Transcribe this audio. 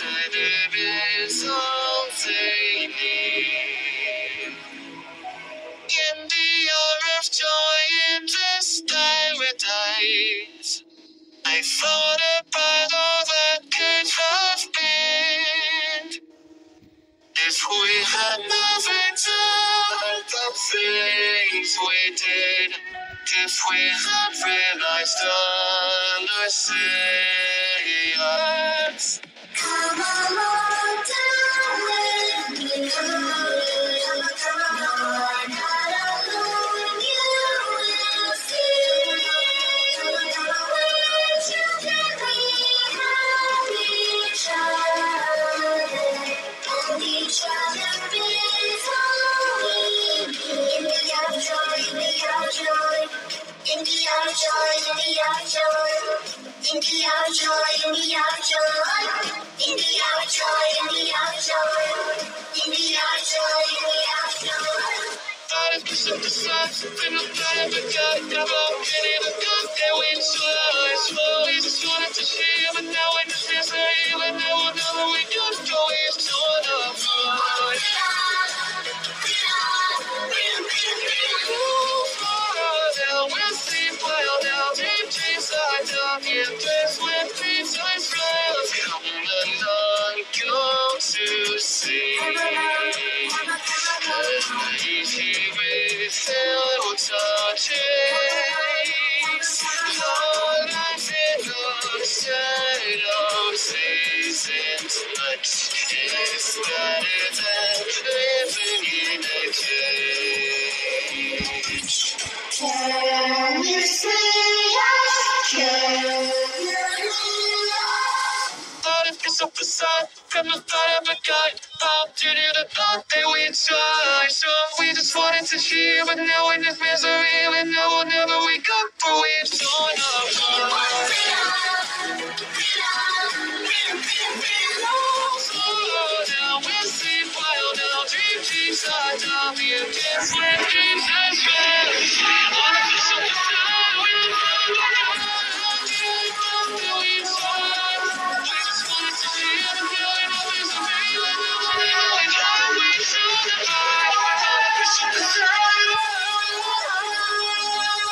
there is all they need. In the hour of joy in this paradise, I thought about all that could have been. If we had never done the things we did, if we had realized our sins. Come along down with me. Come on, not alone you will see. With you can we have each other, and each other is all we need. In the hour of joy, in the hour of joy. In the hour of joy, in the hour of joy. In the hour of joy, in the hour of joy. In the hour of joy, in the hour of joy. In the hour of joy, in the hour of joy. I just up the signs, been a plan, but God, never been able to get away so slowly, just wanted to share, but now I just can't say, but now we'll never we just go is so enough. We'll see well now, deep inside down here, place with peace I swear, come along, go to see. Easy with little touches, all life in the shadows isn't much. It's better than living in a cage. Can you see us? Can you hear us? Thought if it's up the side, from the thought of a guy, pop to the thought that we try. So we just wanted to share, but now in this misery, and now we'll never wake up, for we've torn apart. Now we'll see wild now, dream inside of you, just when dreams are fresh. On the side, we'll we try. We just wanted to share, but now in our misery, and now we'll never wake up, we should have died. On the side.